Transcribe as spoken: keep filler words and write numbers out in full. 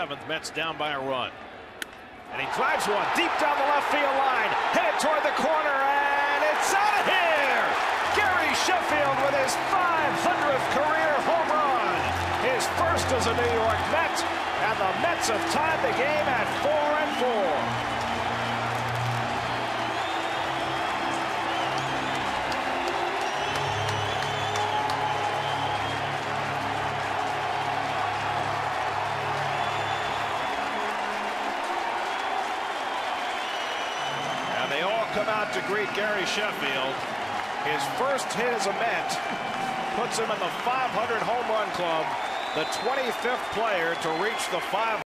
Mets down by a run. And he drives one deep down the left field line. Headed toward the corner, and it's out of here! Gary Sheffield with his five hundredth career home run. His first as a New York Met, and the Mets have tied the game at four and four. They all come out to greet Gary Sheffield. His first hit as a Met puts him in the five hundred home run club, the twenty-fifth player to reach the five hundred.